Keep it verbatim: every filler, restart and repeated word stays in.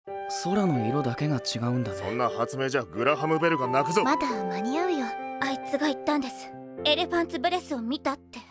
空の色だけが違うんだね。 そんな発明じゃグラハムベルが泣くぞ。 まだ間に合うよ。あいつが言ったんです。エレファンツブレスを見たって。